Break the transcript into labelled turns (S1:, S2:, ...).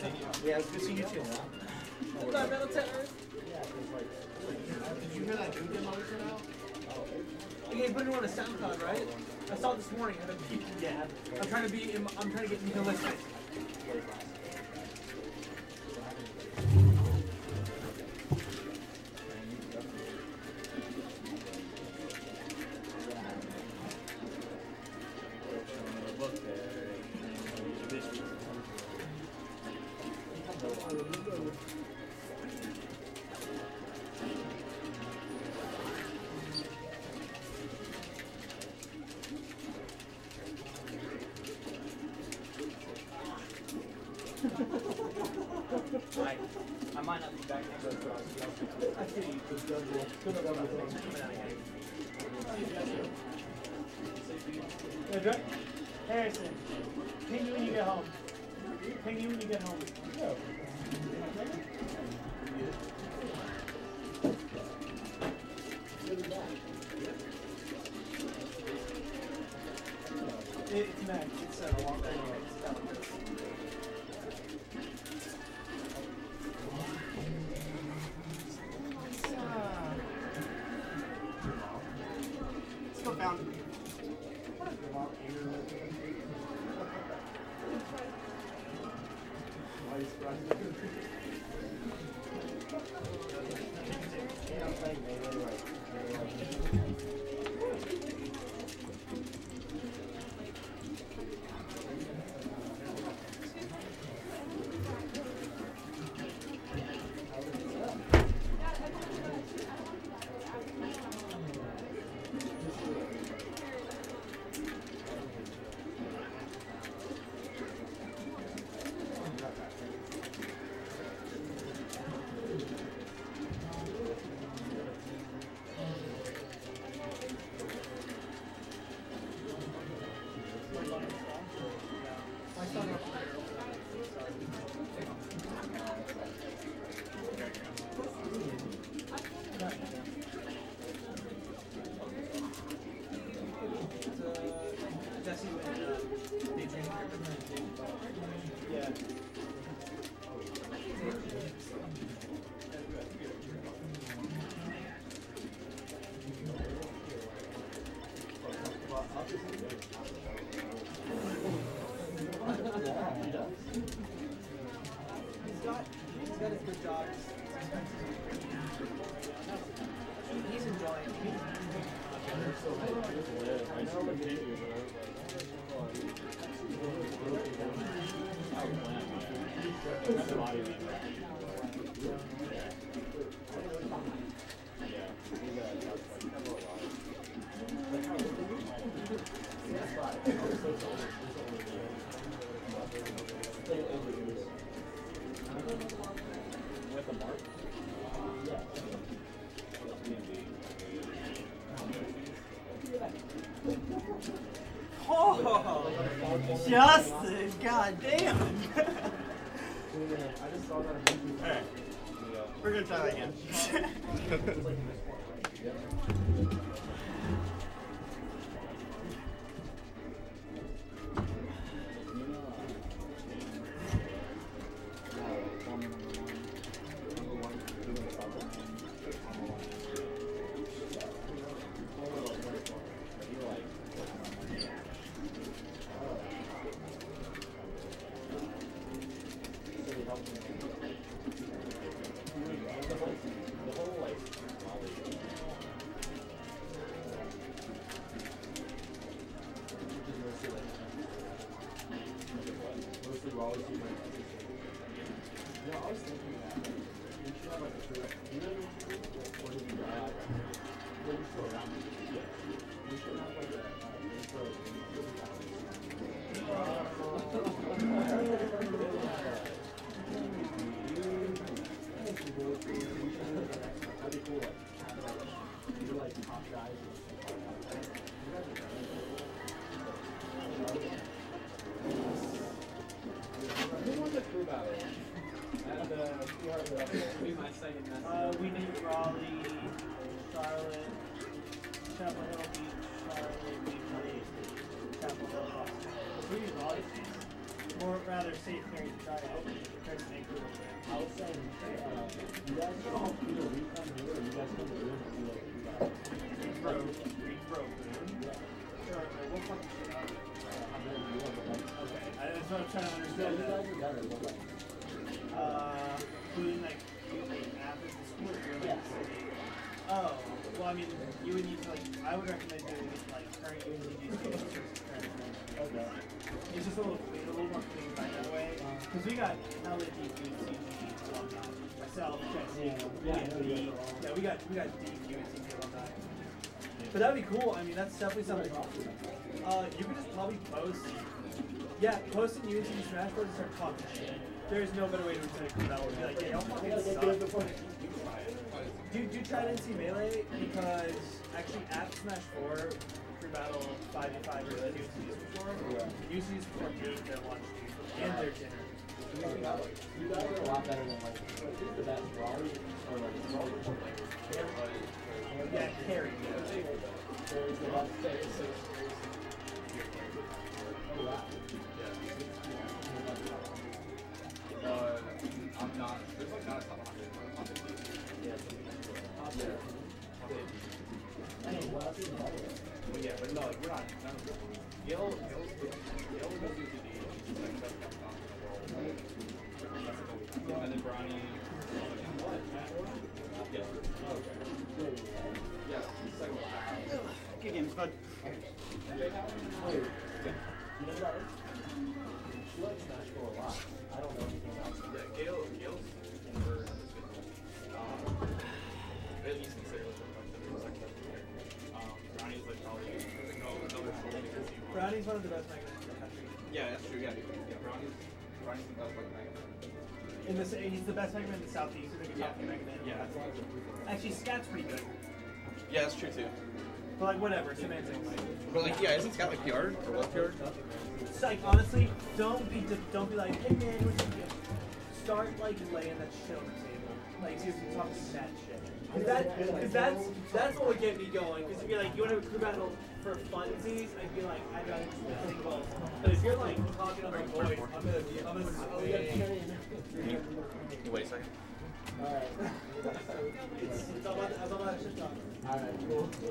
S1: Yeah, it's good seeing you too.
S2: Goodbye, Metal Terror.
S1: Did you hear that new demo we put out?
S2: Yeah, you put it on a SoundCloud, right? I saw it this morning. Yeah. I'm trying to get nihilistic.
S1: I might not be back next week, but I see you.
S3: Harrison, ping me when you get home. Ping you when you get home. It's Mac. It's a long time.
S1: Let's go found.
S2: Yeah. He's got his good jobs. He's enjoying it.
S1: With a mark?
S3: Oh, Justin, goddamn. Alright, we're gonna try that again. We need Raleigh, Charlotte, Chapel Hill Beach, Charlotte, Beach, Chapel Hill, Boston. We need Raleigh. More rather safe area to try out compared nice anchor over there.
S4: I was saying, you guys don't do a recon here, or you guys come to room and do like you guys.
S3: Bro,
S4: Yeah.
S3: sure, we'll fucking shit out.
S4: I'm gonna do it, but like,
S3: Okay, that's what I'm trying to
S4: yeah,
S3: understand.
S4: you guys are better, but like,
S3: Doing like using app as the school or doing like
S4: Yeah.
S3: the city. Oh, well, I mean, you would need to like, I would recommend doing like current UNCG students versus current UNCG.
S4: okay.
S3: It's just a little more clean by that way. Because we got hella deep UNCG alumni. Myself, Jesse, Andy. Yeah, we got deep UNCG alumni. But that'd be cool. I mean, that's definitely something. You could just probably post. Yeah, post in UNCG Smash Bros and start talking shit. There's no better way to return a crew battle. Be like, yeah, y'all fucking suck. Do try to NC Melee because actually at Smash 4, crew battle 5v5 versus UNCG's before. UNCG's before gave their lunch and their dinner.
S4: You guys are a lot better than like the best Raleigh or like
S3: Yeah, carry.
S4: There's the best. Oh wow.
S5: I'm not. There's like not a top 100.
S4: Hey, well, that's even better.
S5: But yeah, but no, like we're not. None of them. Yale will do the second best captain in the world. And then Brownie. Yeah. Yeah. Second best.
S3: Good games, bud.
S4: You know that? She likes Smash 4 a lot. I don't know anything else.
S5: Yeah, Gale's for at least consider it the second best player. Brownie's like probably another
S3: Brownie's one of the best Mega Men in the country.
S5: Yeah, that's true. Yeah, Brownie's the best like Mega.
S3: He's the best Mega Man in the Southeast. He's like a top 10 Mega Man.
S5: Yeah.
S3: Actually, Scat's pretty good.
S5: Yeah, that's true too.
S3: But like, whatever, semantics.
S5: But like, yeah, isn't Scout like PR or what PR?
S3: It's like, honestly, don't be like, hey man, what you get? Start like laying that shit on the table. Like, seriously, talk that shit. Cause that's what would get me going. Cause if you're like, you want to have a crew battle for funsies, I'd be like, I'd rather just think well. But if you're like talking on my voice, I'm gonna
S5: Wait a second.
S4: Alright.
S3: it's all about that shit talk.
S4: Alright, cool.